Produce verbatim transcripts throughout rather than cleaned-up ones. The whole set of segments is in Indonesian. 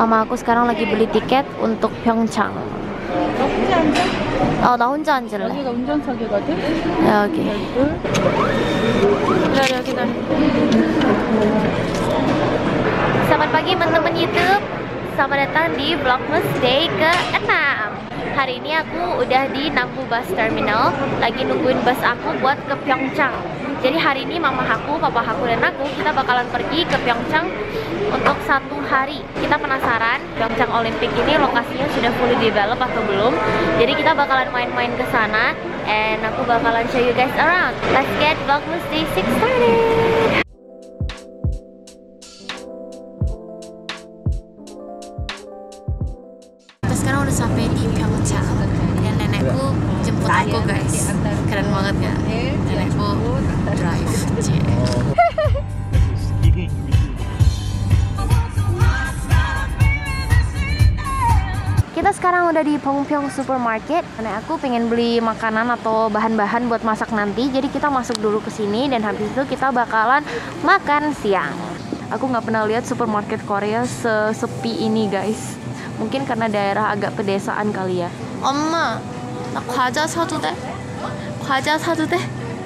Mama aku sekarang lagi beli tiket untuk Pyeongchang. 어, 나 혼자 앉을래. 여기가 운전석이거든? 야, 여기. 기다려, 기다려. Selamat pagi teman-teman YouTube. Selamat datang di Vlogmas Day ke enam. Hari ini aku udah di Nambu Bus Terminal, lagi nungguin bus aku buat ke Pyeongchang. Jadi hari ini mama aku, papa aku, dan aku kita bakalan pergi ke Pyeongchang untuk satu hari. Kita penasaran Pyeongchang Olympic ini lokasinya sudah fully develop atau belum. Jadi kita bakalan main-main ke sana, and aku bakalan show you guys around. Let's get Vlogmas Day six started. Kita sekarang udah sampai di Pyeongchang, dan nenekku jemput aku guys. Keren banget ya, nenekku drive. Kita sekarang udah di Pyeongpyeong Supermarket. Nenek aku pengen beli makanan atau bahan-bahan buat masak nanti. Jadi kita masuk dulu ke sini, dan habis itu kita bakalan makan siang. Aku nggak pernah lihat supermarket Korea sesepi ini guys. Mungkin karena daerah agak pedesaan kali ya. Oma, 나 과자 사도 돼? 과자 사도 돼?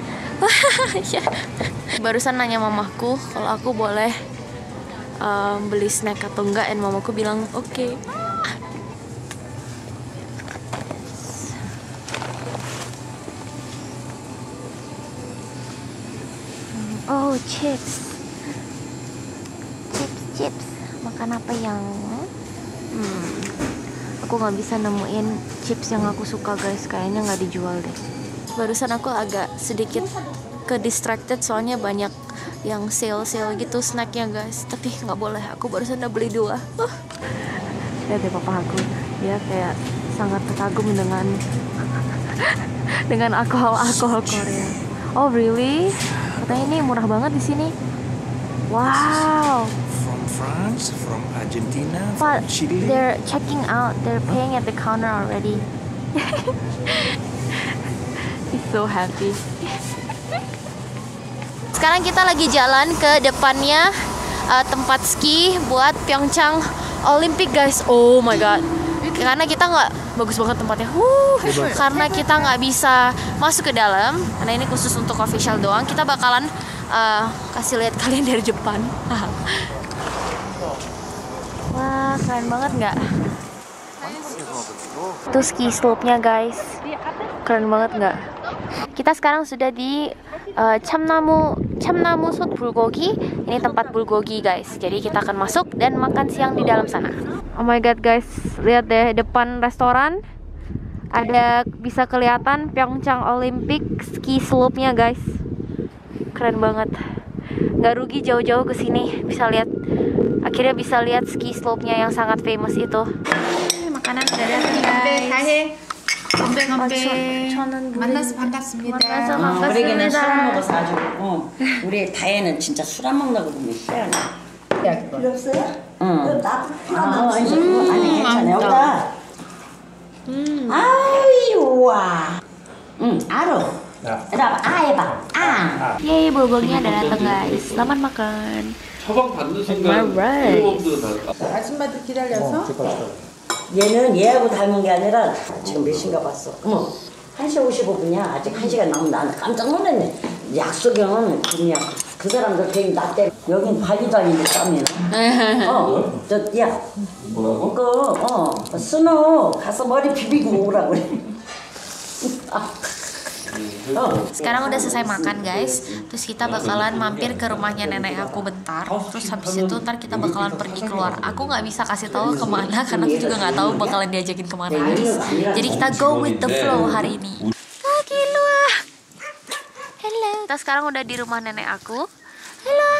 Barusan nanya mamaku kalau aku boleh um, beli snack atau enggak, dan mamaku bilang oke. Okay. Oh, chips. Chips, chips. Makan apa yang Hmm, aku nggak bisa nemuin chips yang aku suka guys. Kayaknya nggak dijual deh. Barusan aku agak sedikit ke distracted soalnya banyak yang sale-sale gitu snacknya guys. Tapi nggak boleh, aku barusan udah beli dua. uh. Lihat deh papa aku, dia kayak sangat terkagum dengan dengan alkohol-alkohol Korea. Oh really? Katanya ini murah banget di sini. Wow. France, from Argentina, But from Chile. They're checking out. They're paying at the counter already. He's so happy. Sekarang kita lagi jalan ke depannya uh, tempat ski buat Pyeongchang Olympic guys. Oh my god. Karena kita nggak bagus banget tempatnya. Huh, karena kita nggak bisa masuk ke dalam. Karena ini khusus untuk official doang. Kita bakalan uh, kasih lihat kalian dari depan. Wah, keren banget nggak? Itu ski slope-nya guys. Keren banget nggak? Kita sekarang sudah di uh, Chamnamu Chamnamu Sot Bulgogi. Ini tempat bulgogi guys. Jadi kita akan masuk dan makan siang di dalam sana. Oh my god guys, lihat deh depan restoran. Ada bisa kelihatan Pyeongchang Olympic ski slope-nya guys. Keren banget. Nggak rugi jauh-jauh ke sini, bisa lihat. Akhirnya bisa lihat ski slope-nya yang sangat famous itu. Makanan udah datang guys. 건배 건배. 저는 만나서 반갑습니다. 만나서 어, 우리는 술 안 반갑습니다. 먹어서 아주 어, 우리 다혜는 진짜 술 안 먹는다고 보면 희한해. 필요 없어요? 응. 나도 필요 아, 없어. 이제 그거 아니 괜찮아. 여기다. 음. 아이 와. 응, 알아. 여러분 아 해봐. 아. Yeay, bulgoginya udah datang guys. Selamat makan. 처방 받는 순간 Alright. 일본도 다 아줌마들 기다려서 얘는 얘하고 닮은 게 아니라 지금 몇 시인가 봤어. 어머. 한 시 오십오 분이야. 아직 한 시간 남은 나는 깜짝 놀랐네. 약속은 그냥 그 사람들 되게 나 때 여긴 관리도 아닌데 땀이 나. 어, 저 야. 뭐라고? 그, 어, 스노 가서 머리 비비고 오라고 그래. Sekarang udah selesai makan guys. Terus kita bakalan mampir ke rumahnya nenek aku bentar. Terus habis itu ntar kita bakalan pergi keluar. Aku nggak bisa kasih tahu kemana karena aku juga nggak taau bakalan diajakin kemana guys. Jadi kita go with the flow hari ini. Lagi luah. Hello. Kita sekarang udah di rumah nenek aku. Hello.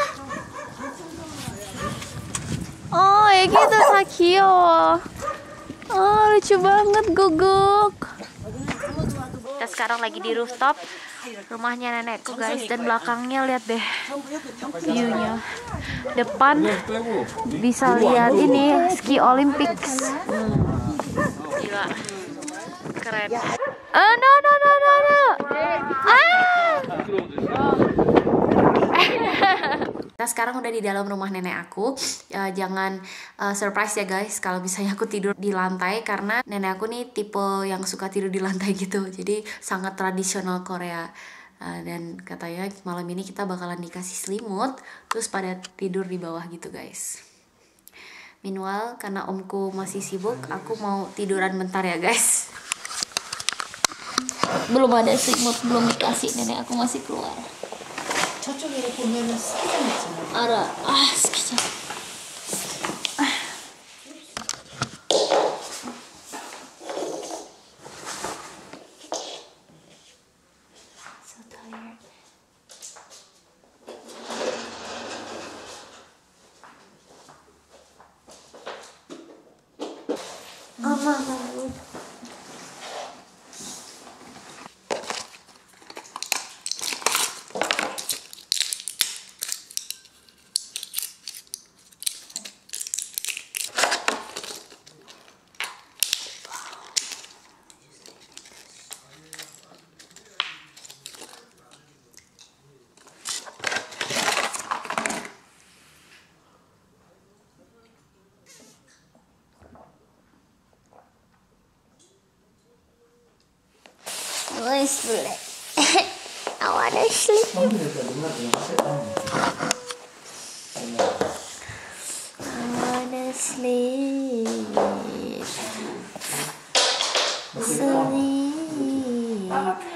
Oh, 애기들 다 귀여워. Oh, lucu banget guguk. Kita sekarang lagi di rooftop rumahnya nenekku guys, dan belakangnya lihat deh view-nya. Depan bisa lihat ini ski Olympics. Gila. Keren. Oh no no no no no. Ah! Kita sekarang udah di dalam rumah nenek aku. uh, Jangan uh, surprise ya guys kalau misalnya aku tidur di lantai, karena nenek aku nih tipe yang suka tidur di lantai gitu. Jadi sangat tradisional Korea. uh, Dan katanya malam ini kita bakalan dikasih selimut, terus pada tidur di bawah gitu guys. Meanwhile, karena omku masih sibuk, aku mau tiduran bentar ya guys. Belum ada selimut, belum dikasih, nenek aku masih keluar. 저쪽에 보면은 스키장 있잖아. 알아. 아, 스키장. So tired. 엄마, I sleep. I wanna sleep. I wanna sleep. Sleep.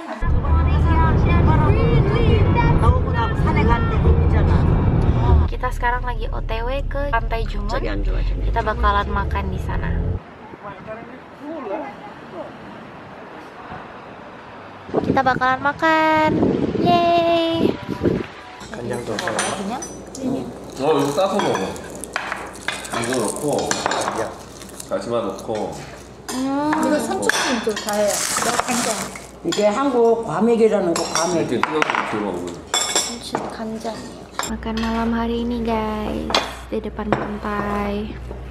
Kita sekarang lagi O T W ke Pantai Jumon. Kita bakalan makan di sana. Kita bakalan makan. Yeay. 간장 좀 넣어. Kenyang? 어, 이거 싸서 먹어. 이거 넣고, 다시마 넣고. 이거 삼촌님도 다 해요. 너 간장. 이게 한국 과메기라는 거 과메기. 이렇게 뜯어서 이렇게 먹으면. 간장이요. Makan malam hari ini guys di depan pantai.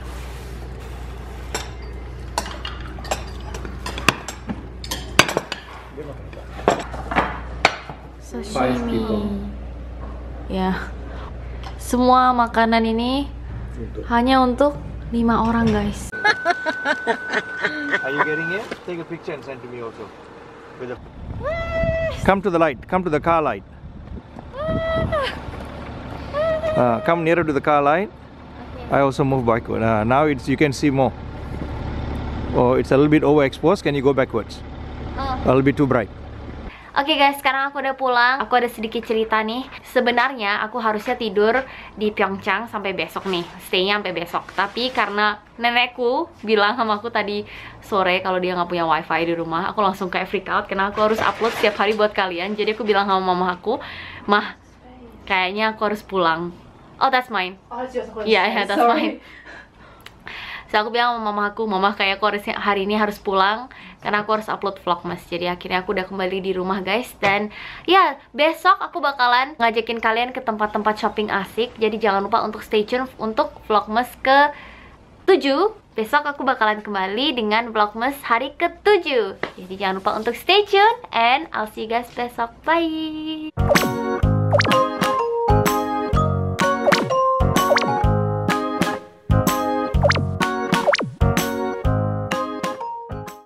Sashimi. Ya. Semua makanan ini hanya untuk lima orang guys. Are you getting it? Take a picture and send to me also. With a... Come to the light. Come to the car light. Uh, come nearer to the car light. I also move backward. Uh, now it's you can see more. Oh, it's a little bit overexposed. Can you go backwards? Oh. A little bit too bright. Oke guys, sekarang aku udah pulang. Aku ada sedikit cerita nih. Sebenarnya aku harusnya tidur di Pyeongchang sampai besok nih, stay-nya sampai besok. Tapi karena nenekku bilang sama aku tadi sore kalau dia nggak punya wifi di rumah, aku langsung kayak freak out karena aku harus upload setiap hari buat kalian. Jadi aku bilang sama mama aku, "Mah, kayaknya aku harus pulang." Oh, that's mine. Iya, yeah, that's mine. So aku bilang sama mama aku, "Mama, kayak aku harus hari ini harus pulang karena aku harus upload vlogmas." Jadi akhirnya aku udah kembali di rumah guys. Dan ya, besok aku bakalan ngajakin kalian ke tempat-tempat shopping asik. Jadi jangan lupa untuk stay tune untuk vlogmas ke tujuh. Besok aku bakalan kembali dengan vlogmas hari ke tujuh. Jadi jangan lupa untuk stay tune, and I'll see you guys besok. Bye.